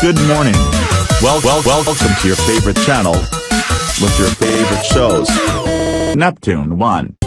Good morning. Welcome to your favorite channel with your favorite shows. Neptune 1.